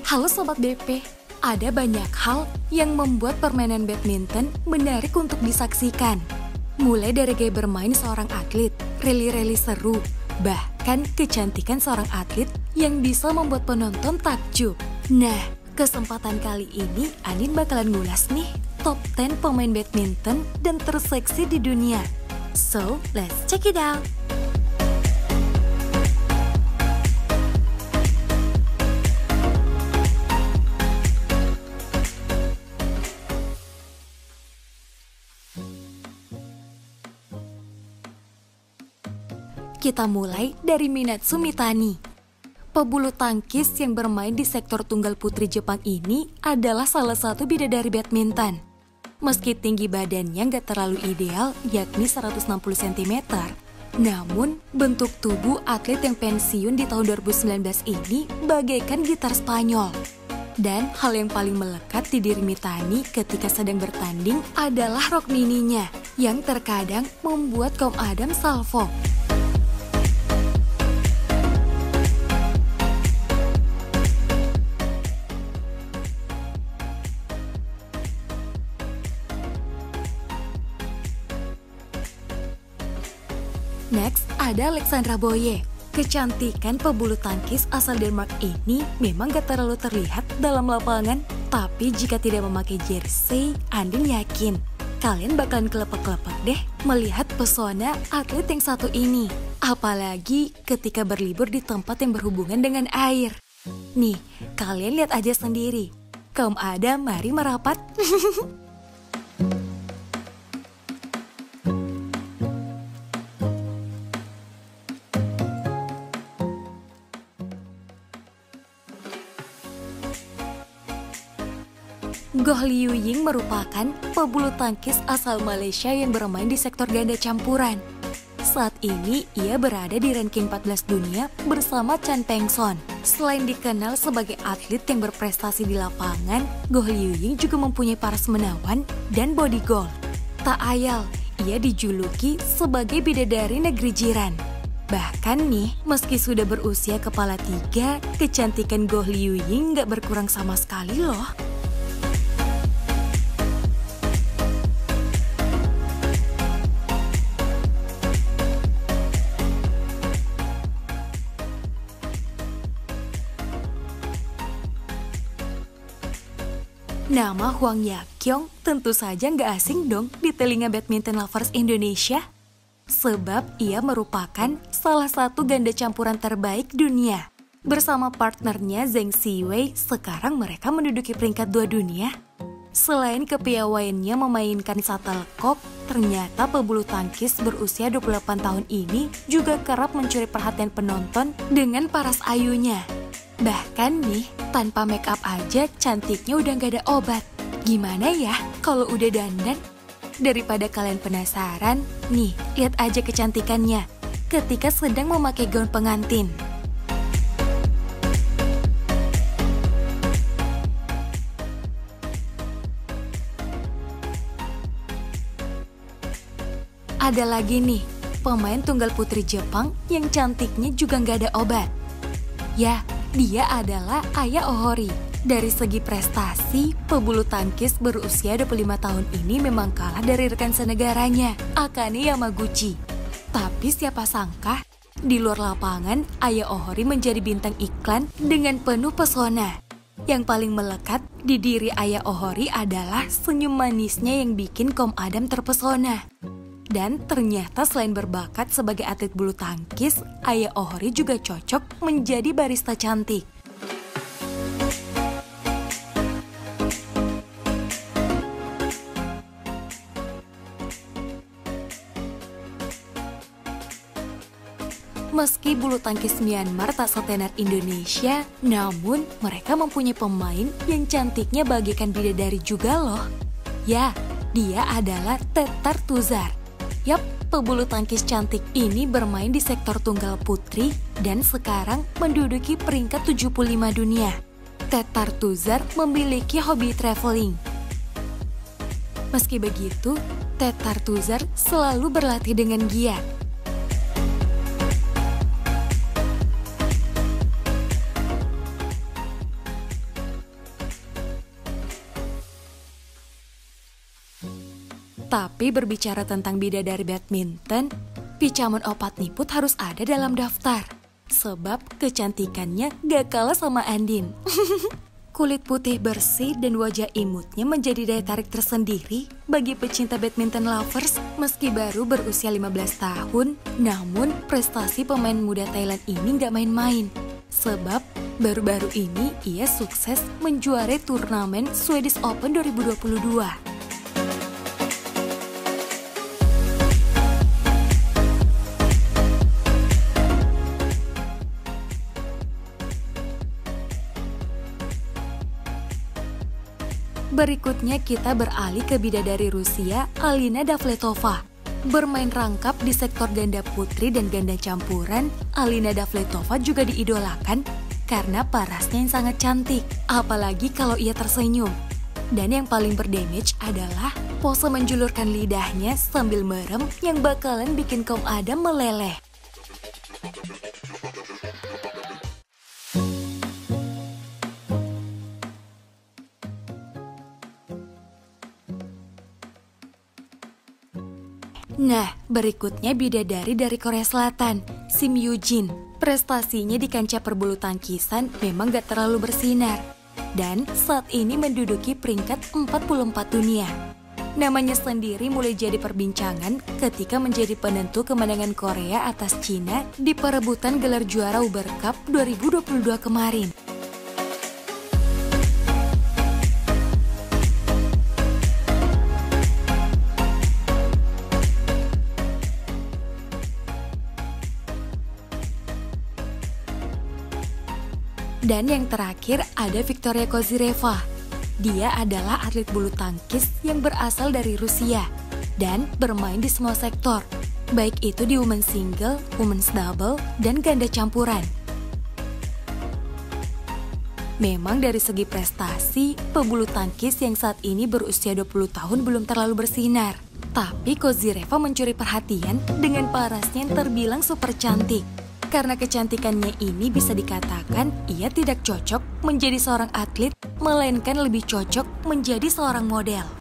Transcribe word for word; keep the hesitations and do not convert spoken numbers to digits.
Halo Sobat B P, ada banyak hal yang membuat permainan badminton menarik untuk disaksikan. Mulai dari gaya bermain seorang atlet, rally-rally seru, bahkan kecantikan seorang atlet yang bisa membuat penonton takjub. Nah, kesempatan kali ini Anin bakalan ngulas nih top sepuluh pemain badminton dan terseksi di dunia. So, let's check it out! Kita mulai dari Minato Mitani. Pebulu tangkis yang bermain di sektor tunggal putri Jepang ini adalah salah satu bidadari badminton. Meski tinggi badannya nggak terlalu ideal, yakni seratus enam puluh sentimeter, namun bentuk tubuh atlet yang pensiun di tahun dua ribu sembilan belas ini bagaikan gitar Spanyol. Dan hal yang paling melekat di diri Mitani ketika sedang bertanding adalah rok mininya, yang terkadang membuat kaum adam salvo. Next, ada Alexandra Boye. Kecantikan pebulu tangkis asal Denmark ini memang gak terlalu terlihat dalam lapangan, tapi jika tidak memakai jersey, Andin yakin kalian bakalan kelepek-kelepek deh melihat pesona atlet yang satu ini. Apalagi ketika berlibur di tempat yang berhubungan dengan air. Nih, kalian lihat aja sendiri. Kaum Adam, mari merapat. Goh Liu Ying merupakan pebulu tangkis asal Malaysia yang bermain di sektor ganda campuran. Saat ini ia berada di ranking empat belas dunia bersama Chan Peng Son. Selain dikenal sebagai atlet yang berprestasi di lapangan, Goh Liu Ying juga mempunyai paras menawan dan body goal. Tak ayal, ia dijuluki sebagai bidadari negeri jiran. Bahkan nih, meski sudah berusia kepala tiga, kecantikan Goh Liu Ying gak berkurang sama sekali loh. Nama Hwang Ya-kyung tentu saja nggak asing dong di telinga badminton lovers Indonesia. Sebab ia merupakan salah satu ganda campuran terbaik dunia. Bersama partnernya Zheng Siwei, sekarang mereka menduduki peringkat dua dunia. Selain kepiawaiannya memainkan shuttlecock, ternyata pebulu tangkis berusia dua puluh delapan tahun ini juga kerap mencuri perhatian penonton dengan paras ayunya. Bahkan nih, tanpa make up aja cantiknya udah gak ada obat. Gimana ya kalau udah dandan? Daripada kalian penasaran, nih lihat aja kecantikannya ketika sedang memakai gaun pengantin. Ada lagi nih, pemain tunggal putri Jepang yang cantiknya juga gak ada obat. Ya, dia adalah Aya Ohori. Dari segi prestasi, pebulu tangkis berusia dua puluh lima tahun ini memang kalah dari rekan senegaranya, Akane Yamaguchi. Tapi siapa sangka, di luar lapangan, Aya Ohori menjadi bintang iklan dengan penuh pesona. Yang paling melekat di diri Aya Ohori adalah senyum manisnya yang bikin kaum adam terpesona. Dan ternyata selain berbakat sebagai atlet bulu tangkis, Aya Ohori juga cocok menjadi barista cantik. Meski bulu tangkis Myanmar tak setenar Indonesia, namun mereka mempunyai pemain yang cantiknya bagaikan bidadari juga loh. Ya, dia adalah Thetar Tuzar. Yap, pebulu tangkis cantik ini bermain di sektor tunggal putri dan sekarang menduduki peringkat tujuh puluh lima dunia. Thetar Tuzar memiliki hobi traveling. Meski begitu, Thetar Tuzar selalu berlatih dengan giat. Tapi berbicara tentang bidadari badminton, Pichamon Opatniput harus ada dalam daftar. Sebab kecantikannya gak kalah sama Andin. Kulit putih bersih dan wajah imutnya menjadi daya tarik tersendiri bagi pecinta badminton lovers meski baru berusia lima belas tahun. Namun prestasi pemain muda Thailand ini gak main-main. Sebab baru-baru ini ia sukses menjuarai turnamen Swedish Open dua ribu dua puluh dua. Berikutnya kita beralih ke bidadari Rusia, Alina Davletova. Bermain rangkap di sektor ganda putri dan ganda campuran, Alina Davletova juga diidolakan karena parasnya yang sangat cantik, apalagi kalau ia tersenyum. Dan yang paling berdamage adalah pose menjulurkan lidahnya sambil merem yang bakalan bikin kaum Adam meleleh. Nah, berikutnya bidadari dari Korea Selatan, Sim Yoo-jin. Prestasinya di kancah perbulu tangkisan memang gak terlalu bersinar. Dan saat ini menduduki peringkat empat puluh empat dunia. Namanya sendiri mulai jadi perbincangan ketika menjadi penentu kemenangan Korea atas Cina di perebutan gelar juara Uber Cup dua ribu dua puluh dua kemarin. Dan yang terakhir ada Victoria Kozyreva. Dia adalah atlet bulu tangkis yang berasal dari Rusia dan bermain di semua sektor, baik itu di women's single, women's double, dan ganda campuran. Memang dari segi prestasi, pebulu tangkis yang saat ini berusia dua puluh tahun belum terlalu bersinar. Tapi Kozyreva mencuri perhatian dengan parasnya yang terbilang super cantik. Karena kecantikannya ini bisa dikatakan ia tidak cocok menjadi seorang atlet, melainkan lebih cocok menjadi seorang model.